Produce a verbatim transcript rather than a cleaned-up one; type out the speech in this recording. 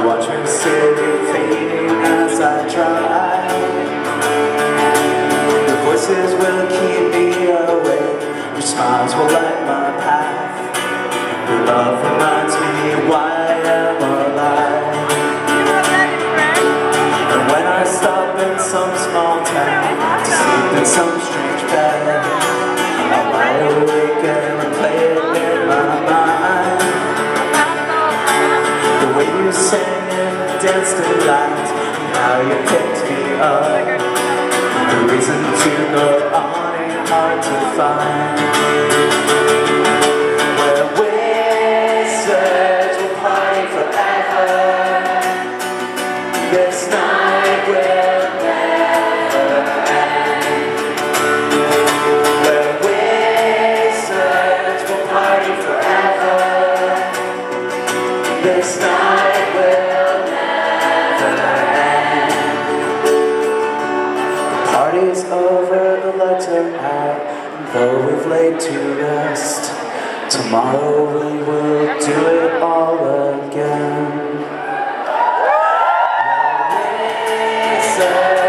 watch me slowly fading as I try. Your voices will keep me awake, your smiles will light my path. Your love reminds me why I am alive. And when I stop in some small town to sleep in some strange bed, I'll lie awake and replay it in my mind. The way you sang and danced and laughed, and how you picked me up. The reason to go on ain't hard to find. Where wizards will party forever, this night will never end. Where wizards will party forever, this night will never end. The party's over, the lights are out, and though we've laid to rest, tomorrow we will do it all again. Wizards